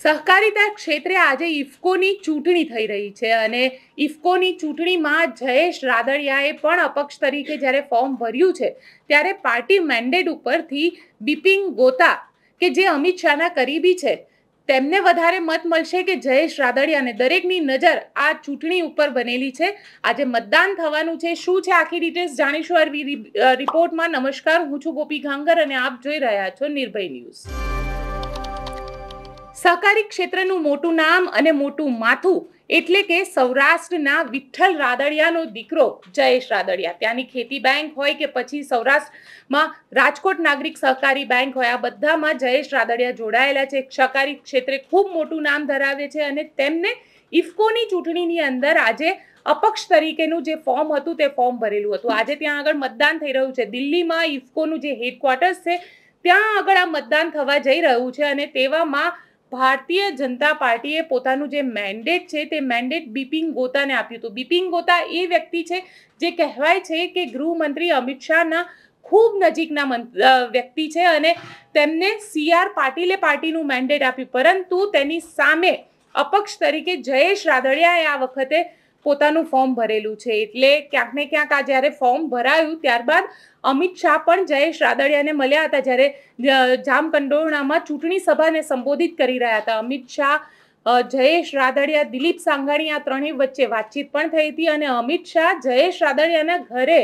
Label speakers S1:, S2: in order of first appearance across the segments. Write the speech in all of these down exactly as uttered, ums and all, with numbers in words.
S1: સહકારિતા ક્ષેત્રે આજે ઇફકોની ચૂંટણી થઈ રહી છે અને ઇફકોની ચૂંટણીમાં જયેશ રાદડિયાએ પણ અપક્ષ તરીકે જ્યારે ફોર્મ ભર્યું છે ત્યારે પાર્ટી મેન્ડેટ ઉપરથી બિપિન ગોતા કે જે અમિત શાહના કરીબી છે તેમને વધારે મત મળશે કે જયેશ રાદડિયાને? દરેકની નજર આ ચૂંટણી ઉપર બનેલી છે. આજે મતદાન થવાનું છે. શું છે આખી ડિટેલ્સ જાણીશું આ રિપોર્ટમાં. નમસ્કાર, હું છું ગોપી ઘાંગર અને આપ જોઈ રહ્યા છો નિર્ભય ન્યૂઝ. સહકારી ક્ષેત્રનું મોટું નામ અને મોટું માથું એટલે કે સૌરાષ્ટ્રના વિઠ્ઠલ રાદડિયાનો દીકરો જયેશ રાદડિયા. ત્યાંની ખેતી બેંક હોય કે પછી સૌરાષ્ટ્રમાં રાજકોટ નાગરિક સહકારી બેંક હોય, આ બધામાં જયેશ રાદડિયા જોડાયેલા છે. સહકારી ક્ષેત્રે ખૂબ મોટું નામ ધરાવે છે અને તેમને ઇફકોની ચૂંટણીની અંદર આજે અપક્ષ તરીકેનું જે ફોર્મ હતું તે ફોર્મ ભરેલું હતું. આજે ત્યાં આગળ મતદાન થઈ રહ્યું છે. દિલ્હીમાં ઇફકોનું જે હેડક્વાર્ટર્સ છે ત્યાં આગળ આ મતદાન થવા જઈ રહ્યું છે અને તેવામાં ભારતીય જનતા પાર્ટીએ પોતાનું જે મેન્ડેટ છે તે મેન્ડેટ બિપિન ગોતાને આપ્યું હતું. બિપિન ગોતા એ વ્યક્તિ છે જે કહેવાય છે કે ગૃહમંત્રી અમિત શાહના ખૂબ નજીકના વ્યક્તિ છે અને તેમને સી આર પાટીલે પાર્ટીનું મેન્ડેટ આપ્યું, પરંતુ તેની સામે અપક્ષ તરીકે જયેશ રાદડિયાએ આ વખતે પોતાનું ફોર્મ ભરેલું છે. એટલે ક્યાંક ને ક્યાંક આ જ્યારે ફોર્મ ભરાયું ત્યારબાદ અમિત શાહ પણ જયેશ રાદડિયાને મળ્યા હતા જ્યારે જામકંડોરણામાં ચૂંટણી સભાને સંબોધિત કરી રહ્યા હતા. અમિત શાહ, જયેશ રાદડિયા, દિલીપ સાંઘાણી આ ત્રણેય વચ્ચે વાતચીત પણ થઈ હતી અને અમિત શાહ જયેશ રાદડિયાના ઘરે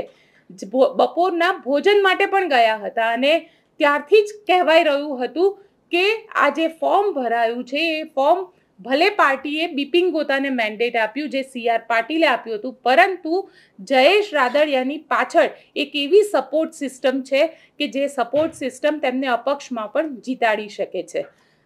S1: બપોરના ભોજન માટે પણ ગયા હતા અને ત્યારથી જ કહેવાઈ રહ્યું હતું કે આ જે ફોર્મ ભરાયું છે એ ફોર્મ ભલે પાર્ટીએ બિપિન ગોતાને મેન્ડેટ આપ્યું જે સી આર પાટીલે આપ્યું હતું, પરંતુ જયેશ રાદડિયાની પાછળ એક એવી સપોર્ટ સિસ્ટમ છે કે જે સપોર્ટ સિસ્ટમ તેમને અપક્ષમાં પણ જીતાડી શકે છે.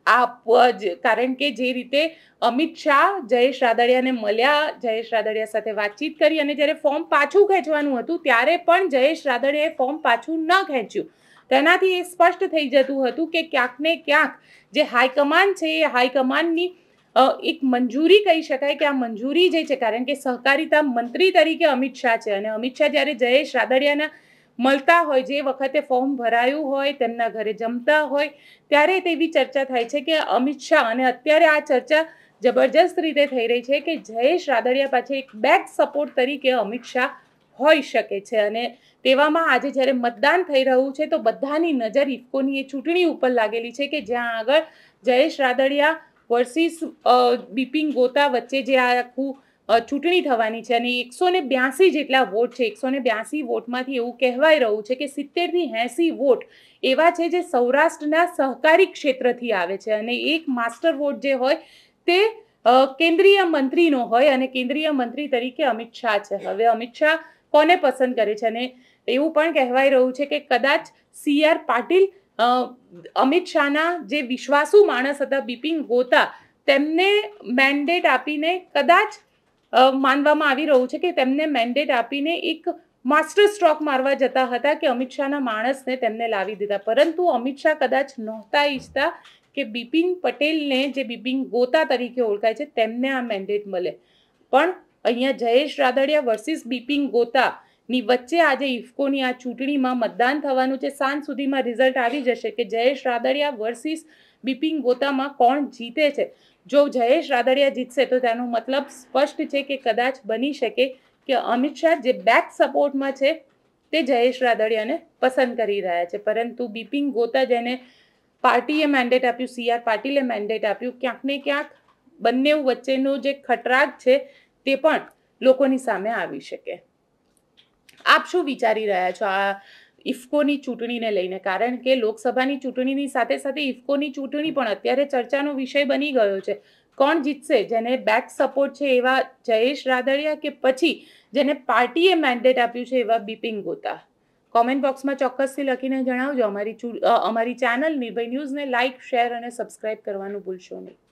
S1: આ કારણ કે જે રીતે અમિત શાહ જયેશ રાદડિયાને મળ્યા, જયેશ રાદડિયા સાથે વાતચીત કરી અને જ્યારે ફોર્મ પાછું ખેંચવાનું હતું ત્યારે પણ જયેશ રાદડિયાએ ફોર્મ પાછું ન ખેંચ્યું. તેનાથી એ સ્પષ્ટ થઈ જતું હતું કે ક્યાંક ને ક્યાંક જે હાઈકમાન્ડ છે એ હાઈકમાન્ડની એક મંજૂરી કહી શકાય કે આ મંજૂરી જે છે, કારણ કે સહકારિતા મંત્રી તરીકે અમિત શાહ છે અને અમિત શાહ જ્યારે જયેશ રાદડિયાના મળતા હોય, જે વખતે ફોર્મ ભરાયું હોય, તેમના ઘરે જમતા હોય ત્યારે તેવી ચર્ચા થાય છે કે અમિત શાહ, અને અત્યારે આ ચર્ચા જબરજસ્ત રીતે થઈ રહી છે કે જયેશ રાદડિયા પાછળ એક બેક સપોર્ટ તરીકે અમિત શાહ હોઈ શકે છે. અને તેવામાં આજે જ્યારે મતદાન થઈ રહ્યું છે તો બધાની નજર ઇફકોની એ ચૂંટણી ઉપર લાગેલી છે કે જ્યાં આગળ જયેશ રાદડિયા વર્સિસ બિપિન ગોતા વચ્ચે જે આ આખું ચૂંટણી થવાની છે અને એકસો ને બ્યાસી જેટલા વોટ છે. એકસો ને બ્યાસી વોટમાંથી એવું કહેવાય રહ્યું છે કે સિત્તેરથી એંસી વોટ એવા છે જે સૌરાષ્ટ્રના સહકારી ક્ષેત્રથી આવે છે અને એક માસ્ટર વોટ જે હોય તે કેન્દ્રીય મંત્રીનો હોય અને કેન્દ્રીય મંત્રી તરીકે અમિત શાહ છે. હવે અમિત શાહ કોને પસંદ કરે છે અને એવું પણ કહેવાય રહ્યું છે કે કદાચ સી આર પાટીલ અમિત શાહના જે વિશ્વાસુ માણસ હતા બિપિન ગોતા, તેમને મેન્ડેટ આપીને કદાચ માનવામાં આવી રહ્યું છે કે તેમને મેન્ડેટ આપીને એક માસ્ટર સ્ટ્રોક મારવા જતા હતા કે અમિત શાહના માણસને તેમને લાવી દીધા, પરંતુ અમિત શાહ કદાચ નહોતા ઈચ્છતા કે બિપિન પટેલને, જે બિપિન ગોતા તરીકે ઓળખાય છે, તેમને આ મેન્ડેટ મળે. પણ અહીંયા જયેશ રાદડિયા વર્સિસ બિપિન ગોતા ની વચ્ચે આજે ઇફકોની આ ચૂંટણીમાં મતદાન થવાનું છે. સાંજ સુધીમાં રિઝલ્ટ આવી જશે કે જયેશ રાદડિયા વર્સિસ બિપિન ગોતામાં કોણ જીતે છે. જો જયેશ રાદડિયા જીતશે તો તેનો મતલબ સ્પષ્ટ છે કે કદાચ બની શકે કે અમિત શાહ જે બેક સપોર્ટમાં છે તે જયેશ રાદડિયાને પસંદ કરી રહ્યા છે, પરંતુ બિપિન ગોતા જેને પાર્ટીએ મેન્ડેટ આપ્યું, સી આર પાટીલે મેન્ડેટ આપ્યું, ક્યાંક ને ક્યાંક બંને વચ્ચેનો જે ખટરાગ છે તે પણ લોકોની સામે આવી શકે. આપ શું વિચારી રહ્યા છો આ ઇફકોની ચૂંટણીને લઈને? કારણ કે લોકસભાની ચૂંટણીની સાથે સાથે ઇફકોની ચૂંટણી પણ અત્યારે ચર્ચાનો વિષય બની ગયો છે. કોણ જીતશે? જેને બેક સપોર્ટ છે એવા જયેશ રાદડિયા કે પછી જેને પાર્ટીએ મેન્ડેટ આપ્યું છે એવા બિપિન ગોતા? કોમેન્ટ બોક્સમાં ચોક્કસથી લખીને જણાવજો. અમારી અમારી ચેનલ નિર્ભય ન્યૂઝને લાઇક, શેર અને સબસ્ક્રાઇબ કરવાનું ભૂલશો નહીં.